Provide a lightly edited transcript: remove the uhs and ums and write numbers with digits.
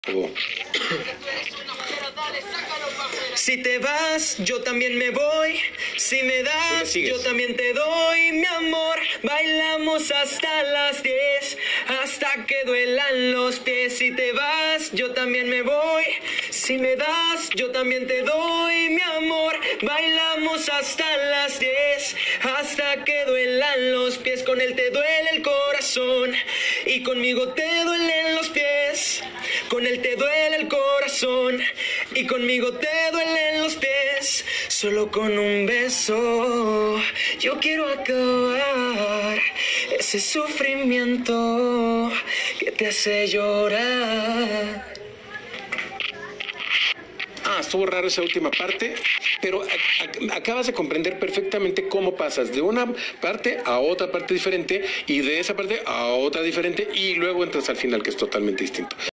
Oh. Si te vas, yo también me voy. Si me das, yo también te doy. Mi amor, bailamos hasta las 10, hasta que duelan los pies. Si te vas, yo también me voy. Si me das, yo también te doy. Mi amor, bailamos hasta las 10, hasta que duelan los pies. Con él te duele el corazón y conmigo te duelen los pies. Con él te duele el corazón y conmigo te duelen los pies. Solo con un beso yo quiero acabar ese sufrimiento que te hace llorar. Estuvo raro esa última parte, pero acabas de comprender perfectamente cómo pasas de una parte a otra parte diferente y de esa parte a otra diferente y luego entras al final, que es totalmente distinto.